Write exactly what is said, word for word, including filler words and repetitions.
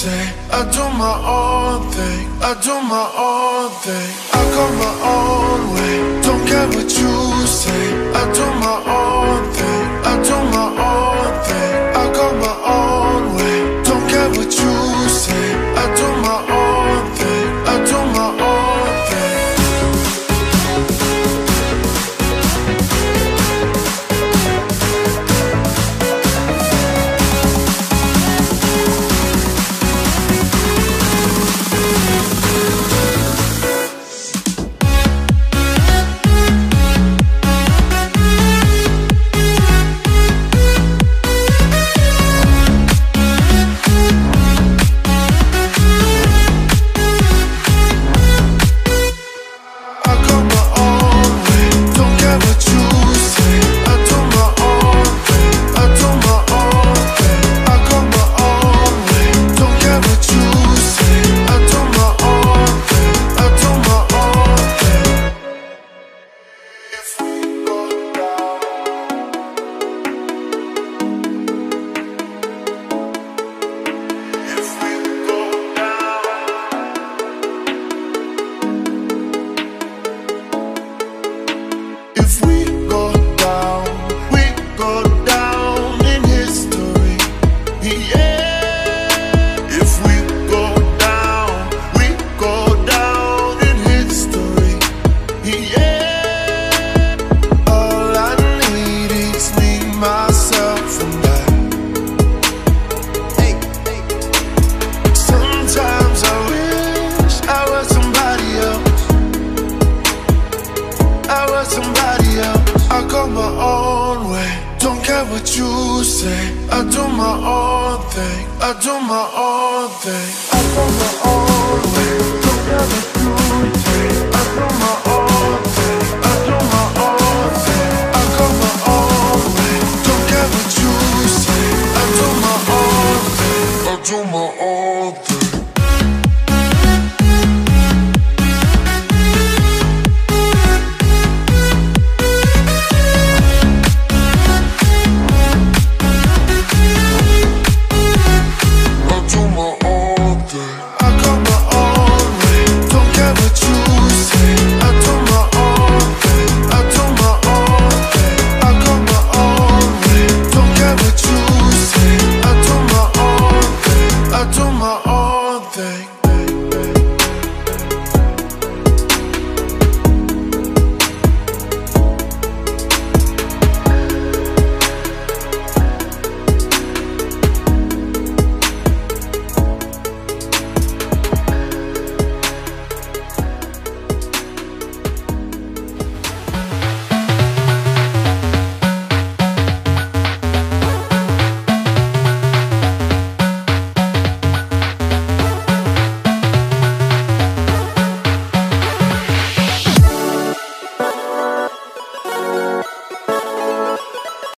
say. I do my own thing, I do my own thing. I go my own way, don't care what you say. I do my own thing, I do my own thing. I go my own way, don't care what you say. I do my own thing, I do my own thing. Somebody else, I go my own way. Don't care what you say. I do my own thing, I do my own thing. I go my own way. Don't care what you say. I do my own thing, I do my own thing. I go my own way. Don't care what you say. I do my own thing, I do my own.